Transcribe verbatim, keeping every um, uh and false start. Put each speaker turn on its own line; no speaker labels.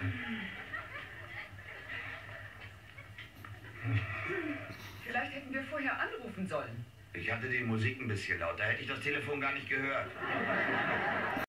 Vielleicht hätten wir vorher anrufen sollen.
Ich hatte die Musik ein bisschen laut, da hätte ich das Telefon gar nicht gehört.